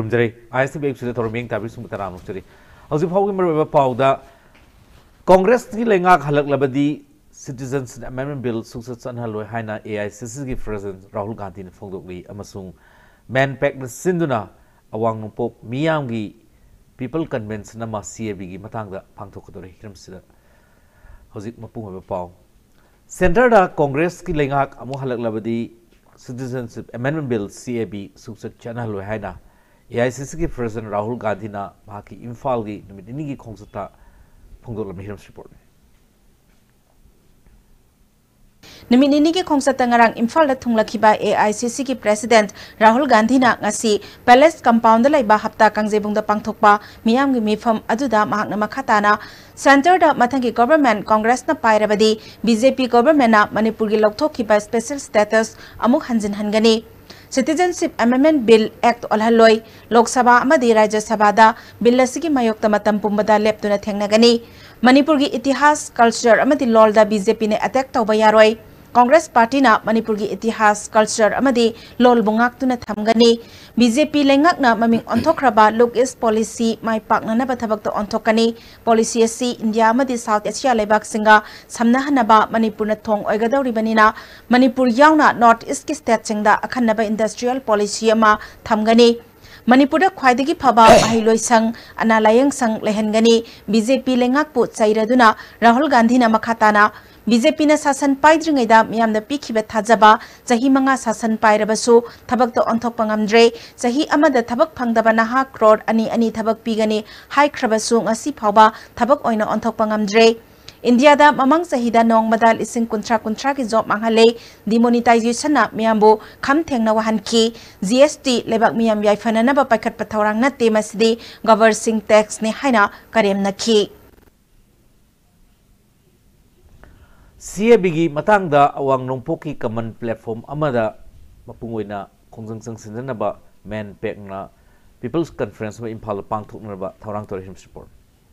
खुरुमजरे IST बेक्सुदा थोरमेंग ताबि सुमतरा नुचरी हौजि फावगि मरबा पाउदा कांग्रेस की लेंगा हलकलबदी सिटीजनशिप अमेंडमेंट बिल सुसत चनहलोय हाइना एआईसीसी की प्रेसिडेंट राहुल गांधी ने फोंदोकली अमसुंग मैन पैक सिंधुना अवांग नोपोक मियामगी पीपल कन्वेंशन अमा सीएबी की मतंगदा पांगथोकदोरे हिरमसिदा हौजिक मपुंग पाउ सेंटर दा कांग्रेस की लेंगा अमु हलकलबदी सिटीजनशिप अमेंडमेंट बिल सीएबी सुसत चनहलोय हाइना एआईसीसी की प्रेसिडेंट राहुल गांधी ना भाकी इम्फाल की निमिदिनी की खोंसता फोंदोकलम हिरमस रिपोर्ट निमिनिनी के खोंगसत ngarang Imphal da thunglakhiba AICC की प्रेसिडेंट राहुल गांधी ना ngasi पैलेस कंपाउंड लैबा हप्ता कांगजेबुंग दा पांगथोकपा मियाम गी मिफम अदुदा महकना मखाताना सेंटर दा मथंगी गवर्नमेंट कांग्रेस ना पाइरबदी बीजेपी गवर्नमेंट ना मणिपुर गी लौथोखिबा स्पेशल स्टेटस अमुक हंजिन हनगनी सिटीजनशिप अमेंडमेंट बिल एक्ट ओलहलोय लोकसभा अमदी राज्य सभा दा बिल असिगी मायोक्ता मतम पुंबदा लेप्तुना थेंगनगनी मणिपुर गी इतिहास कल्चर अमदी लॉल दा बीजेपी ने अटैक तौबा यारोय कांग्रेस पार्टी ना मणिपुर की इतिहास कल्चर अमदी लोल बुंगाक्तुना थमगनी बीजेपी लेंगाकना ममिंग ऑन्थोख्रबा लुक इस पॉलिसी माय पाकननबा थबक्ता ऑन्थोकनी पॉलिसी असि इंडिया अमदी साउथ एशिया लेबाक सिंगा समनहनबा मणिपुर न थोंग ओइगदौरिबनिना मणिपुर यावना नॉर्थ ईस्ट की स्टेट सिंगदा अखन्नबा इंडस्ट्रियल पॉलिसी अमा थमगनी मणिपुर ख्वाइदगी फबा महिलोइसंग अनालायंग संग लेहनगनी बीजेपी लेंगाकपु चैरदुना राहुल गांधी ना मखाताना बीजेपी ने शासन पाइद्रिङैदा मियामना पिखिबा थाजबा चही मंगा शासन पाइरबसु थबक ऑन्थोकपा ngamdre चही अमदा थबक फंगदबा नहा करोड़ अनि अनि थबक पिगनी हाइख्रबसु ngasi फावबा थबक ओइना ऑन्थोकपा ngamdre इंडिया दा ममंग चहीदा नोंगमदा लिसिंग कुंथ्रा की जॉब मांगहले डिमोनिटाइजेशन ना मियामबो खम थेंगना वहनकी जीएसटी लेबाक मियाम याइफननबा पाइखत पथौरांग नते मसिदि गवर्सिंग टैक्स ने हाइना करेम नखी सीएबी की मतंगदा अवांग नोंपोकी कमन प्लेटफॉर्म अमदा मपुंगोइना खोंजंग संसिननबा मैन पैकना पीपल्स कॉन्फ्रेंस में इम्फाल पांगथोकनबा थौरांग तोरिहिम रिपोर्ट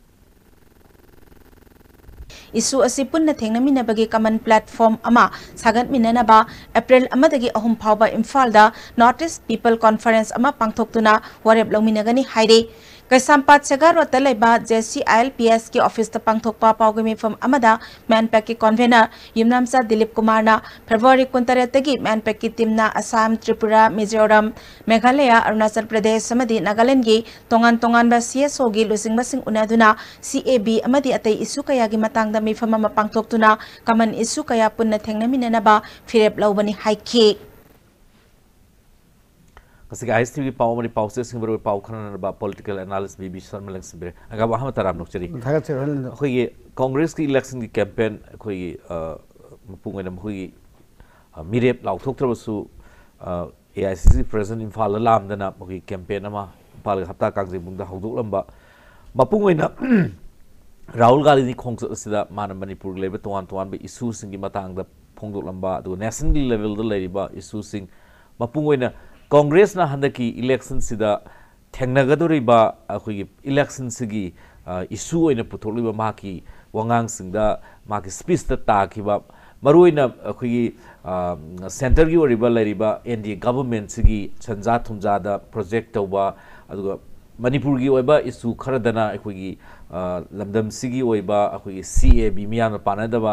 इशू असी पुन्ना थेंगनमिनबगी कमन प्लेटफॉर्म अमा सागनमिननबा अप्रैल अमदगी अहुम फावबा इम्फाल दा नॉर्थ ईस्ट पीपल कॉन्फ्रेंस अमा पांगथोकतुना वरेब लौमिनगनी हाइरे कैसामपात सेगारोत लेबा JCILPS की ऑफिस पांगथोकपा पावगमी फम अमदा मैनपैक की कन्वेनर युमनामसा दिलीप कुमार ना फरवरी 19 मैनपैक की टीम ना असम त्रिपुरा मिजोरम मेघालय अरुणाचल प्रदेश समदि नागालैंड की तोंगान तोंगान बा CSO की लुसिंगबसिंग उनादुना CAB अमदि अतै इशू कया की मतंगदा मिफम अमा पांगथोकतुना कमन इशू कया पुन्ना थेंगनमिननबा फिरेप लौबनी हाइखी आईएसटी की पाव मरी पाव से सिंगर पाव खननबा पॉलिटिकल एनालिस्ट बीबी शर्मा लंगसिबरे अगा वहां तराम नोचरी अखोई कांग्रेस की इलेक्शन की कैंपेन अखोई मपुंगैना मखोई मिरेप लाउथोक्त्रबसु एआईसीसी प्रेसिडेंट इम्फाल लामदना मखोई कैंपेन अमा पाल हप्ता कांगजेबुंगदा हौदोकलंबा मपुंगैना राहुल गांधी खोंगसदा मान मणिपुर लेबे तोवान तोवान बे इशू सिंगी मतंगदा फोंदोकलंबा दो नेशनल लेवल द लेरिबा इशू सिंग मपुंगैना कांग्रेस ना हंदकी इलेक्शन सिदा थेंगनगदोरिबा अखोई इलेक्शन सिगी इशू ओइना पुथोलिबा माकी वंगांग सिंगदा माकी स्पीच ता ताकिबा मरुइना अखोई सेंटर की ओरिबा लेरिबा एनडी गवर्नमेंट सिगी संजा थुमजादा प्रोजेक्ट तौबा अदुगा मणिपुर की ओइबा इशू खरदना अखोई लमदम सिगी ओइबा अखोई CAB मियान पानदबा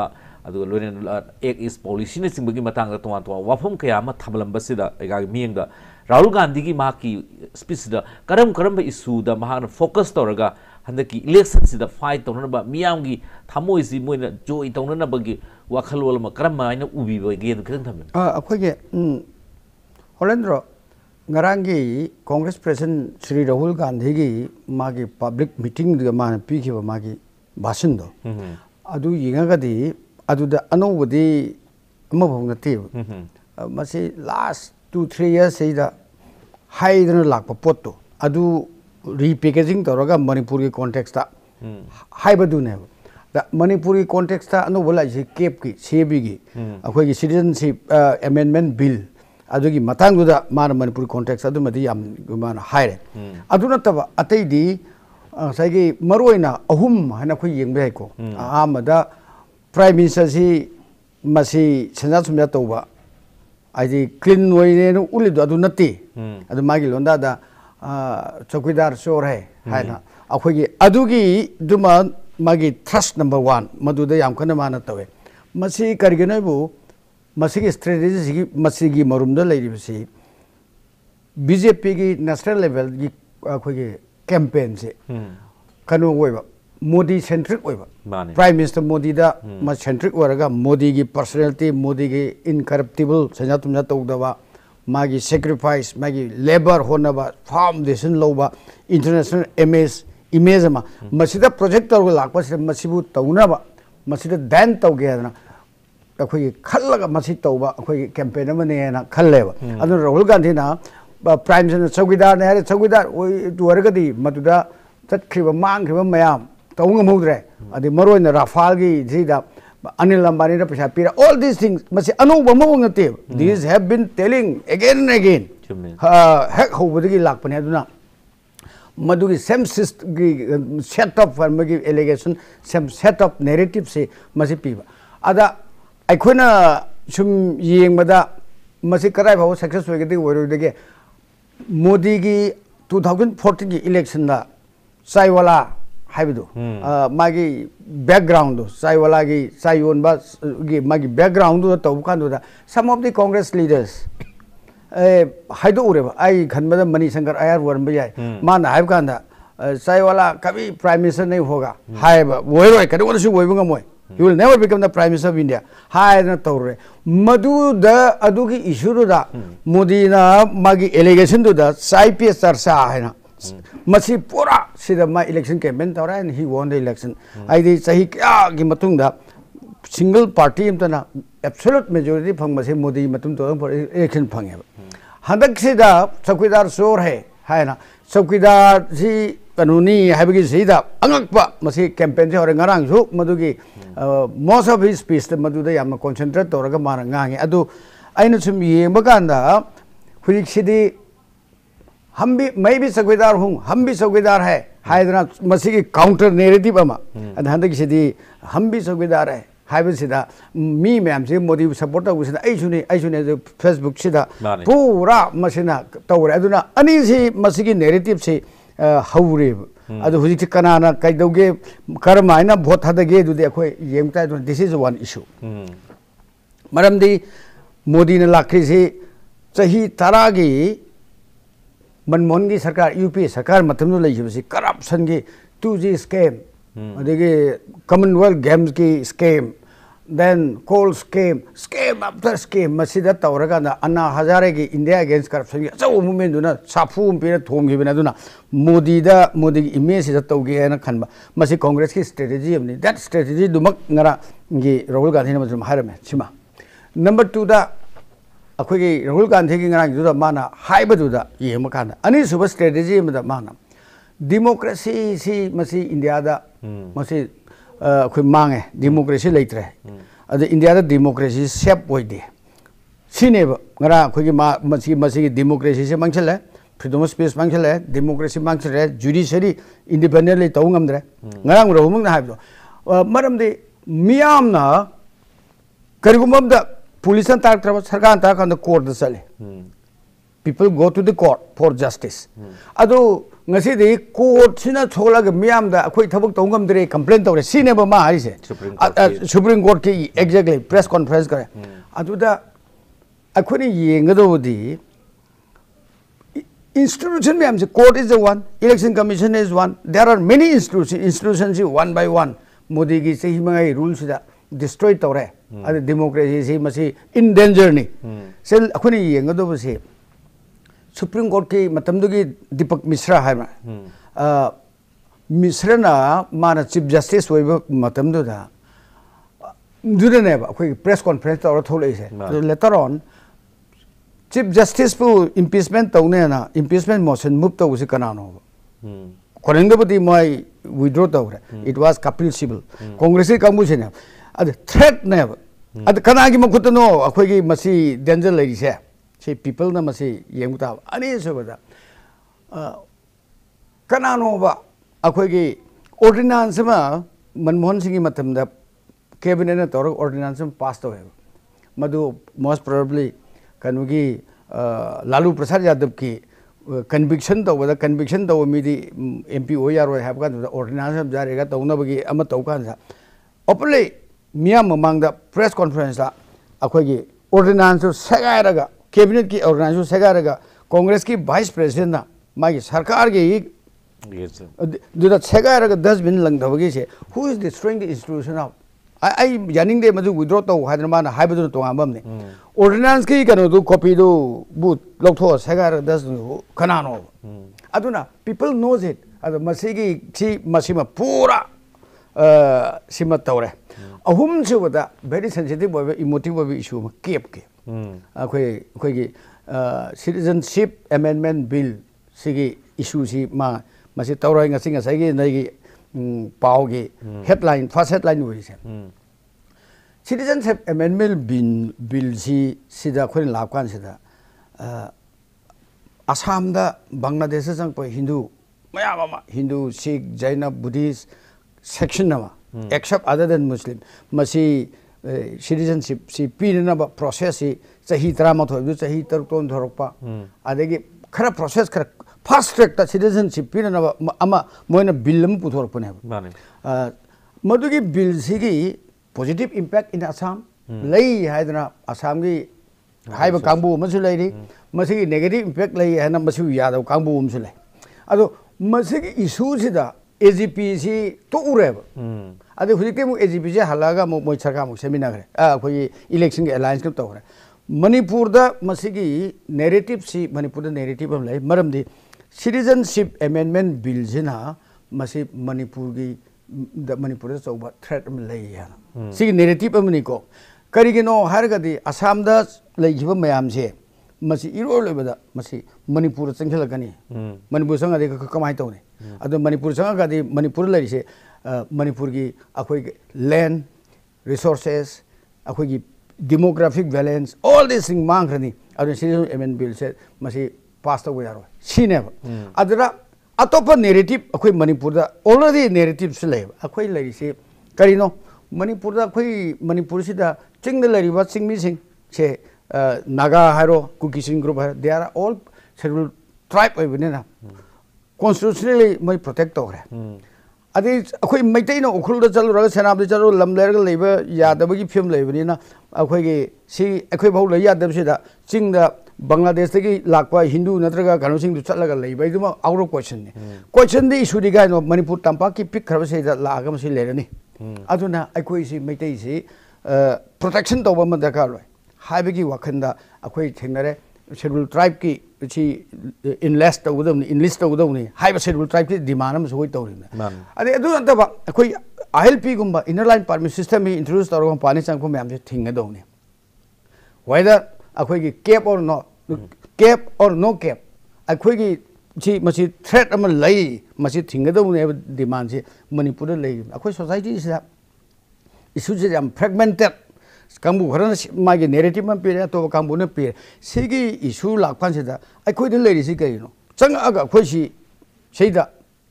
एक इस पॉलिसी ने सिंबगी मतंग तोवान तोवान वाफम कया मा थबलंबसिदा एगा मियंगदा राहुल गांधी की माकी स्पीच दा करम करम इशू दा महान फोकस तौरगा हंदकी इलेक्शन सिदा फाइट तौनबा मियांगी थमोइसि मोइना जोइ तौननबगी वाखलवल मा करम माइना उबिबगे खिदंग थमे अखोगे होलेंद्रो ngarangi कांग्रेस प्रेसिडेंट श्री राहुल गांधी की मागी पब्लिक मीटिंग दा मा पीखिबा मागी भाषण दो अदु यिंगागदी अदुदा अनौबदी अमभव नते मसे लास्ट 2-3 years सेदा हाइदन लाख पोतो अदु रीपैकेजिंग तौरगा मणिपुर की कॉन्टेक्स्ट ता हाइबदुने दा मणिपुर की कॉन्टेक्स्ट ता अनौब लाइसे केप की CAB की अखोई सिटीजनशिप अमेंडमेंट बिल अदुगी मतंगुदा मान मणिपुर कॉन्टेक्स्ट अदुमदी याम मान हाइरे अदु नतबा अतैदी साइगी मरोइना अहुम हना खोई येंबेको आमदा प्राइम मिनिस्टर सी मसी संजा सुमजा तौबा आइदी क्लीन ओइने उलिदो अदु नते अदु मागी लोंदा दा चौकीदार चोर है ना अखोगी अदुगी दुमा मागी थ्रस्ट नंबर 1 मदुदा याम खन माना तवे मसी करगेनबु मसी की स्ट्रेटजी की मसी की मरुमदा लेरिबसी बीजेपी की नेशनल लेवल की अखोगी कैंपेन से कनो ओइबा मोदी सेंट्रिक ओइबा प्राइम मिनिस्टर मोदी दा म सेंट्रिक ओरगा मोदी की पर्सनालिटी मोदी की इनकरप्टिबल सजा तुमजा तौदबा मागी सैक्रिफाइस मागी लेबर होनबा फाउंडेशन लोबा इंटरनेशनल इमेज अमा मसिदा प्रोजेक्ट तौर लाकपसे मसिबु तौनबा मसिदा दैन तौगे ना अखोई खल्लगा मसि तौबा अखोई कैंपेन अमने ना खल्लेबा अदु राहुल गांधी ना प्राइम मिनिस्टर चौकीदार ने है चौकीदार ओइ दुरगदी मदुदा चटखिबा मांगखिबा मयाम तौंगमौद्रे अदि मरोइना राफाल की जिदा Anil Ambani पैसा पीरा all these things मसे अनौब मौंगते these have been telling again and again Keck होबदगी लाकपने अदुना मदुगी same set of फर्मगी allegation same set of narrative से मसे पीबा अदा अखोना सुम येंगबदा मसे कराय भाव सक्सेस होगदि ओरोदगे मोदी की 2014 की इलेक्शन दा साइवाला हाइबदो मागी बैकग्राउंड साइवाला की साइयोनबा की मागी बैकग्राउंड दो तब कांदो some of the Congress leaders हाइदो उरेबा आई खनबदा मनी शंकर आयर वरम जाय माना हाइब कांदा साइवाला कभी प्राइम मिनिस्टर नहीं होगा हाइब वोइरोय कदोनसु वोइबंगा मोय he will never become the prime minister of India हाय ना तौरे मधु द अदु की इशू दा मोदी ना मागी एलिगेशन दा साइपीएस चर्चा है ना मसी पूरा सिदा मा इलेक्शन कैंपेन तौरा and he won the election आइदि सही क्या की मतुंग दा सिंगल पार्टी इमतना एब्सोल्यूट मेजॉरिटी फंग मसे मोदी मतुंग तो इलेक्शन फंगे हदक सिदा चौकीदार चोर है ना चौकीदार जी कानूनी हाइबगी सीधा अंगकपा मसी कैंपेन से और ngarangsu मदुगी most of his speech मदुदा yam concentrate तौरगा मार ngange अदु आइनु सुम येंबा कांदा हुरिक्सिदी हम भी चौकीदार हूँ हम भी चौकीदार है हाइदना मसी की काउंटर नेरेटिव अमा अदहंदगी सिदी हम भी चौकीदार है हाइबसिदा मी मैम से मोदी सपोर्ट तौसिदा आइसुने जो फेसबुक सिदा पूरा मसिना तौरे अदुना अनि सी मसी की नेरेटिव से हौरेब अदु हुजिक कनाना कैदौगे करमाइना भोट हदगे दुदे अखोय येंगता दिस इज वन इशू मरमदी मोदी ने लाखरी चाही तरागी मनमोहन की सरकार यूपी सरकार मतम लेबसी करप्शन की 2G स्कैम अदगे कॉमनवेल्थ गेम्स की scam then coal scheme after scheme masida tawraga na anna hazare ki India against corruption ki achaw movement duna safu pira thom gi bina duna modi ki image da tawge na khanba masi congress ki strategy amni that strategy dumak ngara gi Rahul Gandhi na majum harame chima number 2 da akhoi gi Rahul Gandhi ki ngara gi da mana haiba du da yema kana ani suba strategy am da mana democracy si masi India da masi अखोई मांगे democracy लेत्रे अद India दा democracy सेप ओइदे सिनेब ngara अखोई मसी की democracy से मांगछले freedom of speech मांगछले democracy मांगछले जुडिशरी इंडिपेंडेंटली तौ ngamdre ngarang rohumung na habdo maramdi miyamna karigumabda police an tak traba sarkar ta kan court da chale people go to the court for justice ado ngasi de court sina chola ga miyam da akhoi thabak tongam dre complaint tawre sine ba ma harise supreme court ki exactly press conference kare adu da akhoi ni yengado di institution miyam se court is the one election commission is one there are many institutions one by one modi gi se himangai rules da destroy tawre adu democracy se masi in danger ni sel akhoi ni yengado ba se Supreme Court की मतमदुगी दीपक मिश्रा है मिश्रा ना माना chief justice होइबो मतमदुदा दुदने अखोई press conference तौर थोले से letter on chief justice पु इंपीचमेंट तौने ना इंपीचमेंट मोशन मूव तौसे कनानो कोरेंगबदी मय विथड्रॉ तौरे इट वाज कपिल सिबल कांग्रेस की कांगबुसे ने अद थ्रेट ने अद कनागी मखुतनो अखोई की मसी डेंजर लेरिसे से people na masi yengta ani sobada kanano ba akhoi gi ordinance ma Manmohan Singh matam da cabinet na tor ordinance pass to madu most probably kanugi Lalu Prasad Yadav ki conviction to me the MP OYR have got the ordinance of Jarega to Nabagi Amatokanza. Openly, Miam among the press conference, Akwagi, ordinance of Sagaraga, cabinet ki ordinance of Sagaraga, Congress ki vice president, Magi Sarkargi, do that Sagaraga does mean Langavagi, who is destroying the institution of? I Yaning de Madu withdraw to Hyderabad, Hybrid to Ambamni. Ordinance ki can do copy do boot, Locto, Sagar does Kanano. Aduna, people knows it. As a Masigi, Chi Masima Pura Simatore. A whom she was a very sensitive, emotive issue, Cape. Citizenship Amendment Bill, Sigi issue, Ma Masitoring a singer, Sagi, Nagi. Paugi headline first headline was Citizenship Amendment Bill si sida khoi lakwan sida Assam da Bangladesh sang pa Hindu mayama Hindu Sikh Jaina Buddhist section nama except other than Muslim masi citizenship si pinna ba process si chahi 13 chahi 13 thorokpa adegi khara process khara fast track the citizenship pinna ama moina bill puthor pone madugi bill sigi positive impact in Assam lay haidana Assam gi haiba kangbu masu lay masigi negative impact lay hana masu yadaw kangbu umsu lay ado masigi issue sida AGPC to ureba ado hujike mu AGPC halaga mo sarkar mu seminar kare koi election alliance ko tawre Manipur da masigi narrative si Manipur da narrative am lay maramdi Citizenship Amendment Bill jina masi Manipur gi Manipur da over threat am lay ya sigi narrative am ni ko karigino hargadi Assam da lay jiba mayam se masi iro lebada masi Manipur changhalakani Manipur sanga de kamai tawne ado Manipur sanga gadi Manipur lay se Manipur gi akhoi land resources akhoi gi demographic balance all these things mangrani ado Citizenship Amendment Bill said masi pass away aro sineba adra atopa narrative akhoi Manipur da already narrative slay akhoi lay se karino Manipur da akhoi Manipur sida ching da lari ba ching mi sing che Naga haro Kukising group they are all scheduled tribe na constitutionally may protect tore adi akhoi maitai no ukhul da chalu ra senab da chalu lam ler ga leiba yadabagi film leibani na akhoi gi si akhoi bhau lai yadab sida ching da Bangladesh ki lakwa Hindu natraga kanu sing du chatlaga leibai duma out of question ne question the issue diga no Manipur tampa ki pick khara se da laga ma si lerani aduna akhoi si maitai si protection to ba ma da ka loi haibagi wakhanda akhoi thengnare scheduled tribe ki chi enlist to udamni haiba scheduled tribe ki demand am soi to rin ade adu anta ba akhoi ILP gumba inner line permit system mi introduce to ro pani sang ko myam je thinga do ne whether akhoi ki cap or no cap akhoi ki chi masi threat am lai masi thinga do ne demand je Manipur lai akhoi society is issue je am fragmented Kambu Harana Magi narrative man period to Kambuna period. Sigi issue like Pansida. I couldn't lady Sigano. Sangaga Koshi Shada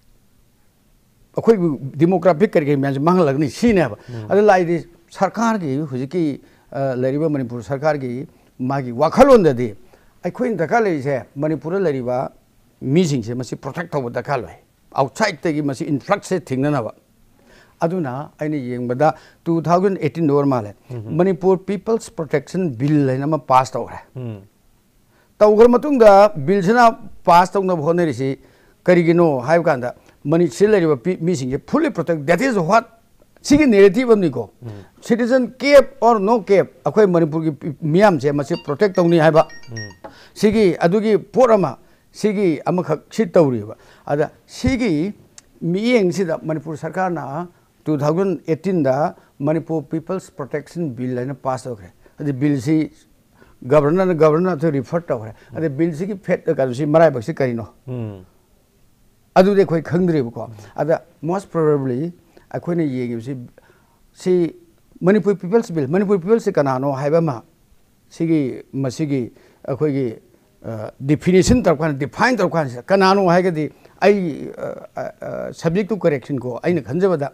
a quick demographic game as Mangalagni, she never. I like this Sarkargi, Huziki, Lariba Manipur Sarkargi, Magi Wakalon the day. I quit the college here, Manipur Lariba, missing, she must protect over the Kalway. Outside the must influx thing another. Aduna aini yeng bada 2018 normal Manipur People's Protection Bill nama passed awre tawgar matung da bill sina passed tawna bhone risi karigino hai kanda mani silari ba missing fully protect that is what sigi narrative amni ko citizen cap or no cap akhoi Manipur ki miyam je masi protect tawni hai ba sigi adugi porama sigi amakha sit tawri ba ada sigi miyeng sida Manipur sarkar na 2018 da Manipur People's Protection Bill na pass okay the bill si governor to refer to okay the bill si ki phet ka si marai bak si karino adu de khoi khangdri ko ada most probably akhoi ne yeng si Manipur People's Bill Manipur People's kana no haiba ma sigi masigi akhoi gi definition tar kan define tar kan kana no haiga di ai subject to correction ko ai na khanjabada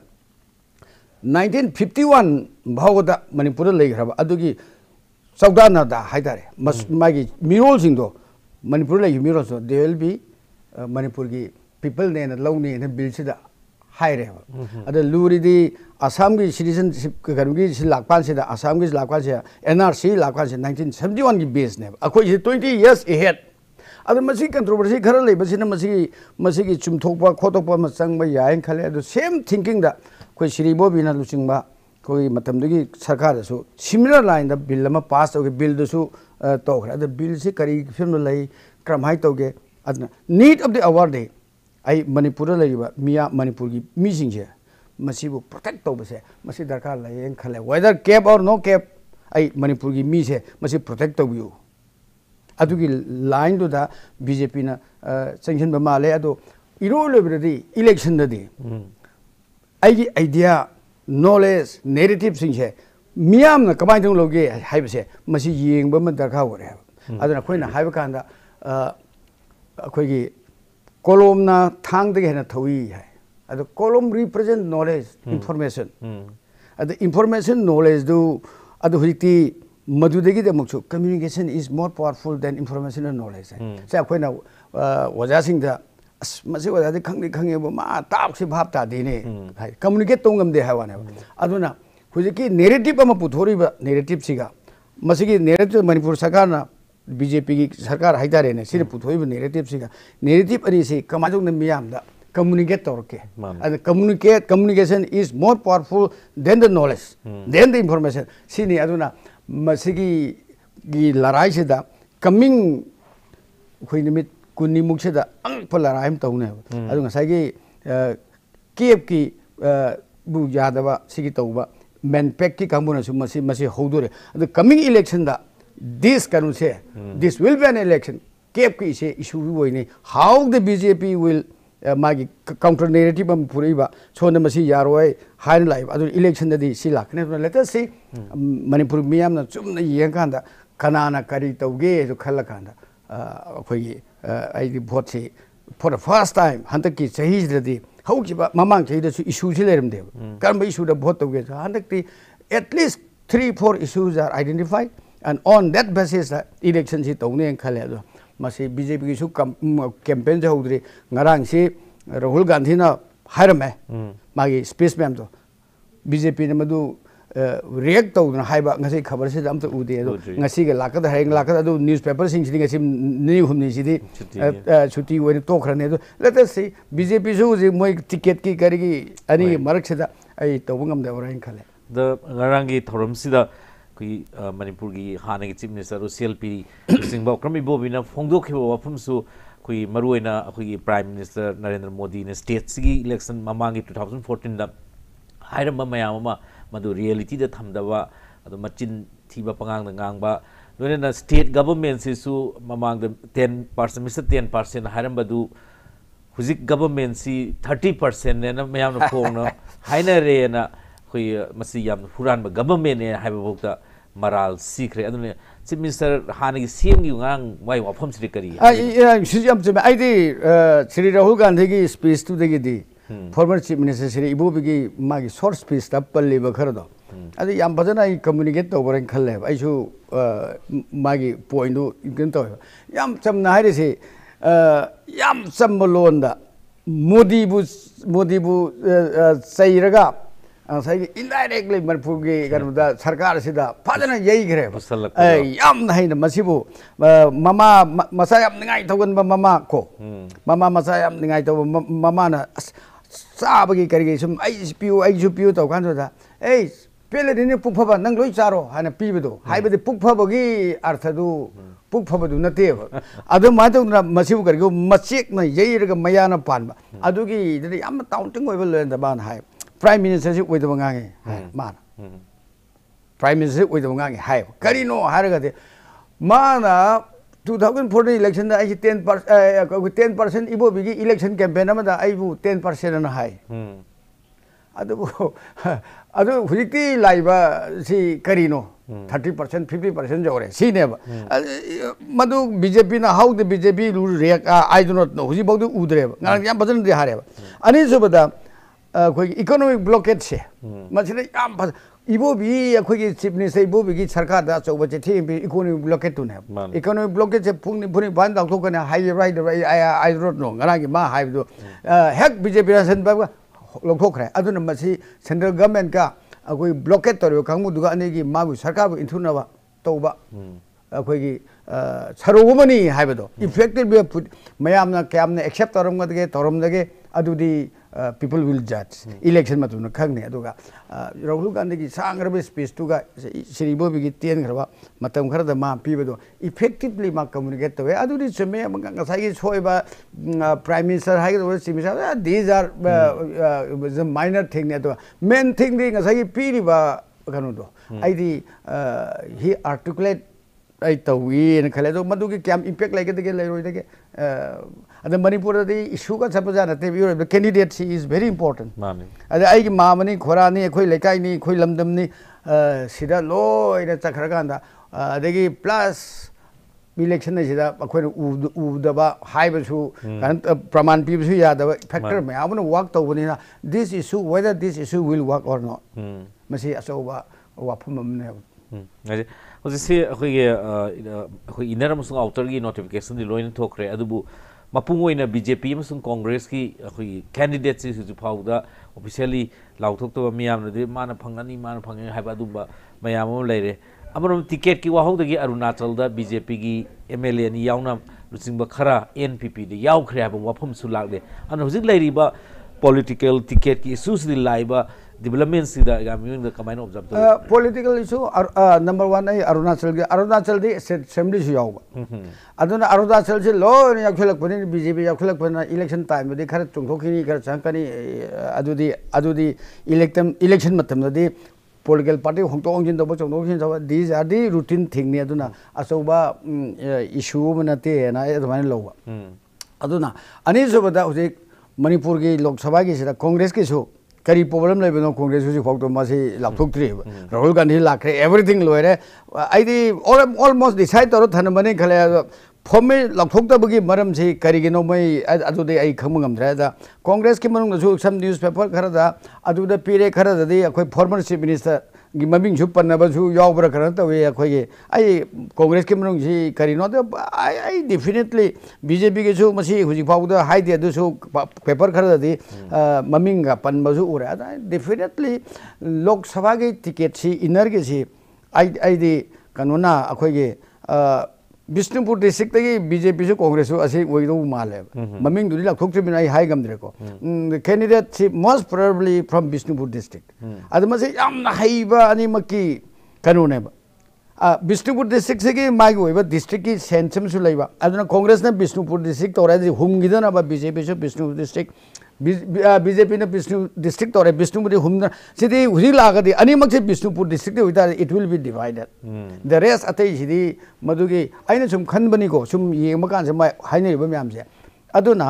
1951 Bhagada Manipur Lake Adugi Saudana da Haidare, Magi Mirol Zindo, Manipur la yumi also there will be Manipur ki people ne na lawni na bill sida high re ada luri di Assam ki citizenship karu ki lakpan sida Assam ki lakpan sida NRC lakpan sida 1971 ki base ne akoi 20 years ahead ada masi controversy khara lei basina masi ki chumthokpa khotokpa ma changba yain khale adu same thinking da koi Shri Bobi na luchingba koi matamdagi sarkar da su similar line da bill ma pass okay bill da su to khara da bill se kari film lai kram hai toge adna need of the hour day ai Manipur la riba miya Manipur ki mi singje masi bu protect to base masi darkar lai en khale whether cap or no cap ai Manipur ki mi se masi protect to you adugi line to da BJP na sanction ba male ado iro lebradi election da di ai idea knowledge narrative singje miyam na kamai dong loge haibse masi yengba ma darkar wore aduna khoina haiba kanda akhoi gi kolom na thang de hena thui hai ado kolom represent knowledge information ado information knowledge do ado hiti madudegi de mukchu communication is more powerful than information and knowledge se akhoina waja sing da masi waja de khangni ba ma taap si bhap ta de ne hai communicate tongam de hawane aduna hujiki narrative ama puthori ba narrative siga masi gi narrative Manipur sarkar na BJP ki sarkar haidare ne sire puthoi ba narrative siga narrative ani se kamajong na miyam da communicate torke and communication is more powerful than the knowledge than the information sini aduna masigi gi larai se da coming khoi nimit kunni muk se da ang pa larai am tawne adu ngasai gi kiev ki bu yada ba sigi tawba manpack ki kambuna su masi hodore the coming election da this kanu se this will be an election kiev ki se issue we ne how the BJP will magi counter narrative am puriba chona masi yaroi high life adu election da di silak ne let us see Manipur miyam na chumna yeng kanda kanana kari tawge so khalla kanda khoi ai di vote se for the first time hantak ki chahi da di haukiba mamang chahi da su issue se lerim de karba issue da vote tawge hantak ti at least 3-4 issues are identified and on that basis election si tawne khale ado masi BJP ki su campaign jaudri ngarang si Rahul Gandhi na hairame magi space mem to BJP ne madu react to na haiba ngasi khabar se am to ude ado ngasi ga lakada haing lakada ado newspaper sing sing ngasi ni humni si di chuti wori to khrane ado let us see BJP su je moi ticket ki kari ki ani marak se da ai to bangam da orain khale the ngarang gi thorum si da kui Manipur gi hana gi chief minister CLP singba krami bobina phongdok khiba wafum su kui maruina kui prime minister Narendra Modi ne state gi election mamangi 2014 da hairamba mayama madu reality da thamdawa adu machin thiba pangang da ngangba loina state government se su mamang da 10% mr 10% hairamba du huzik government si 30% ne na mayam na phong na haina re na koi masi yam huran ba government ne haiba bokta maral sikre adune chief minister hanagi CM gi ngang wai wafam sri kari si jam chme ai di Shri Rahul Gandhi gi speech tu de gi former chief minister Shri Ibobi gi magi short speech ta palle ba khar do adi yam bajana I communicate to boren khalle ai su magi point du igin to yam cham na hai se yam cham lon da Modi bu sairaga sai indirectly Manipur gi garda sarkar sida phajana yei gre yam nai na masibu mama masa yam ngai thogan ba mama ko mama masa yam ngai to mama na sabagi kari sum ai piu to kan da ei pele ni pukphaba nang loi charo hana pibedo haibede pukphabagi artha du pukphabadu nate adu ma to na masibu kari go machek na yei raga mayana panba adu gi yam taunting oi bel da ban hai prime minister si with bangangi mana prime minister with bangangi hai kari no haraga de mana 2014 election da ai 10% ibo bigi election campaign amada ai bu 10% na hai adu hujikti laiba si kari no 30% 50% jore si ne ba madu BJP na how the BJP react I do not know huji bodu udre ba ngang yam bajan de hare ba ani so bada कोई economic blockage से मसले याम इबो भी कोई chief minister इबो भी सरकार दा चौबा चिठी इकोनॉमिक ब्लॉकेज तो ने इकोनॉमिक ब्लॉकेज से फुंग नि बान दाखो कने हाई राइट आई रोड नो गना की मा हाई दो हेक बीजेपी रासन बा लोथोखरे अदुन मसी सेंट्रल गवर्नमेंट का कोई ब्लॉकेज तोरो कांगु दुगा अने की मागु सरकार बु इंथुनबा तौबा अखोगी सरोगमनी हाइबदो इफेक्टिव मयामना क्यामना एक्सेप्ट तोरमगदगे तोरमदगे अदुदी people will judge election matuna khangni aduga Rahul Gandhi ki sangrabe speech tuga siribo bi tien graba matam khara da ma pibado effectively ma communicate to adudi chme ngasai gi soiba prime minister ha gi simisa these are the minor thing ne to main thing ri ngasai gi piriba kanu do aidi he articulate ai tawi ne khale do madu ki kyam impact like de lai roi de अदे Manipur they issue का सबजा नते बियो the candidates is very important माने अदे आई की मामनी खोरानी खोई लेकाई नि खोई लमदमनी सिदा लोइना चखरगांदा अदेगी प्लस इलेक्शन ने सिदा अखोय उदबा हाइबसु कान प्रमाण पिबसु यादबा फैक्टर में आबन वर्क तौबनिना this issue whether this issue will work or not मसी असोबा वाफम हमने अजे होजिसे अखोय इनर अमसुंग आउटर की नोटिफिकेशन दि लोइन थोखरे अदुबु मपुंगोइना बीजेपी अमसुंग कांग्रेस की अखोय कैंडिडेट से फाउदा ऑफिशियली लाउथोक्तबा मियामनदि माना फंगनी माना फंगे हाइबा अदुबा मयाम लेरे अमरम टिकेट की वाहौदगी अरुणाचल दा बीजेपी की एमएलए नि यावना लुचिंगबा खरा एनपीपी दि यावख्रे हाबा वफम सु लागले अन हुजिक लेरिबा पॉलिटिकल टिकेट की इश्यूज दि लाइबा development sida gaming the combine observe political issue number 1 ai arunachal di assembly su yaw aduna arunachal se lo ne yakhlak pani bjp yakhlak pana election time di khara chungthokini khara changkani adudi election matam di political party hongtong jin do chongthokini so these are the routine thing ne aduna asoba issue manate na adumani lowa aduna ani sobada hojik manipur gi lok sabha gi sida congress ki so करी problem ले बनो कांग्रेस से photo मासे लाथोक्ट्री राहुल गांधी लाखरे everything लोरे आइदी almost decide तरो थन बने खले फॉर्मे लाथोक्तबगी मरम से करिगिनो मै अदुदे आई खमगमद्रा दा कांग्रेस के मनुंग जो सम न्यूज़पेपर खरदा अदुदे पीरे खरददी अखोय फॉर्मर चीफ मिनिस्टर गी ममिंग छु पन्नबसु यावब्रा खरन तवे अखोय आई कांग्रेस के मनुंग से करिनो द आई डेफिनेटली बीजेपी के छु मसी हुजि फाउदा हाइदे दुसु पेपर खरददी ममिंग गा पन्नबसु उरे डेफिनेटली लोकसभा के टिकट सी इनर के सी आई दी कानूना अखोय के बिष्णुपुर डिस्ट्रिक्ट की बीजेपी से कांग्रेस असे ओइदो माले ममिंग दुरी लाथोक्ट्रिबिन आई हाई गमद्रे को कैंडिडेट सी most probably from Bishnupur district अदमसे यामना हाइबा अनि मकी कानूने बिष्णुपुर डिस्ट्रिक्ट से की मागी ओइबा डिस्ट्रिक्ट की सेंसम सु लैबा अदना कांग्रेस ने बिष्णुपुर डिस्ट्रिक्ट तोरादि हुमगिदना बा बीजेपी से बिष्णुपुर डिस्ट्रिक्ट बीजेपी ने बिष्णु डिस्ट्रिक्ट तोरे बिष्णुपुर हुमना सिदि हुरि लागदि अनिमक से बिष्णुपुर डिस्ट्रिक्ट होइता it will be divided the rest अतै सिदि मदुगी आइना सुम खनबनी को सुम येमा कान से हाइनरिबा म्याम से अदुना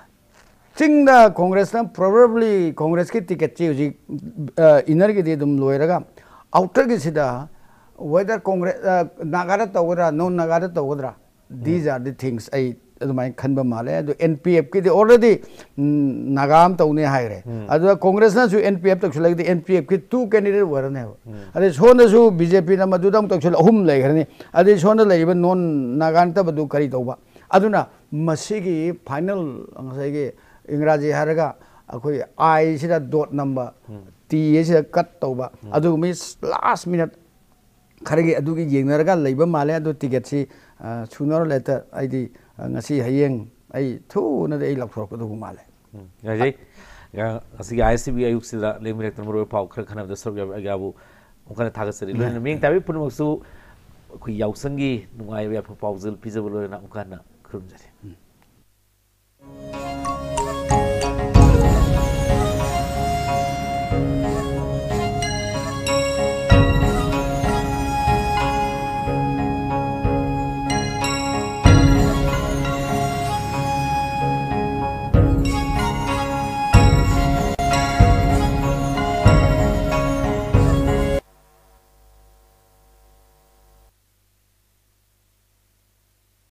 चिंगदा कांग्रेस ना प्रोबेबली कांग्रेस की टिकट ची हुजि इनर के दि दुम लोयरगा आउटर के सिदा वेदर कांग्रेस नागारा तवरा नॉन नागारा तवरा दीज आर द थिंग्स आई अदुमाय खनबा माले अदु एनपीएफ की ऑलरेडी नागाम तौने हायरे अदु कांग्रेस ना सु एनपीएफ तक लगे एनपीएफ की 2 कैंडिडेट वरने अदे सोन सु बीजेपी ना मदुदम तक अहुम लेखरने अदे सोन लेबा नॉन नागान तबदु करी तौबा अदुना मसिगी फाइनल अंगसाइगे इंग्राजी हारगा अखोय आई सिदा डॉट नंबर टी सिदा कट तौबा अदु मिस लास्ट मिनट खरगे अदुगी येंगनरगा लेबा माले अदु टिकट सी सुनर letter ID ngasi hayeng ai thu na dei lakthor ko du male ngai asi ICB ayuk sida lemrek tamro pau khar khana da sorga agabu ukana thagasari lo ming tabi punmaksu khu yausangi nungai ya pau zil pizablo na ukana khurumjari